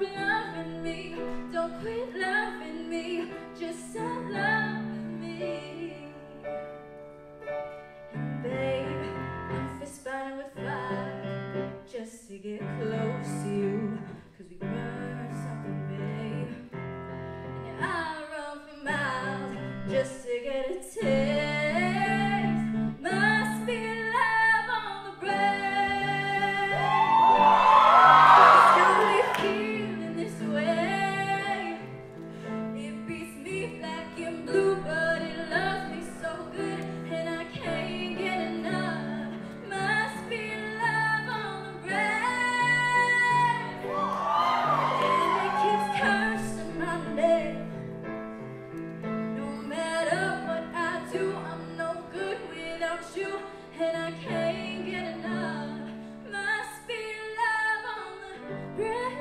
loving me. Don't quit loving me. Just stop loving me. And babe, I'm fist fighting with fire just to get close to you, 'cause we burn something, babe. And I run for miles just to get a taste. Must be love on the brain. Slowly feeling this way. It beats me black and blue, but it loves me so good, and I can't get enough. Must be love on the brain. And it keeps cursing my name. No matter what I do, I'm no good without you, and I can't get enough. Must be love on the brain.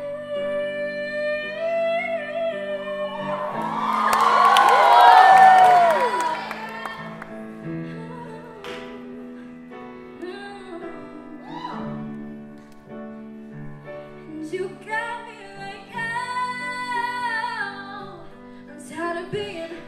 And you got me like, oh, I'm tired of being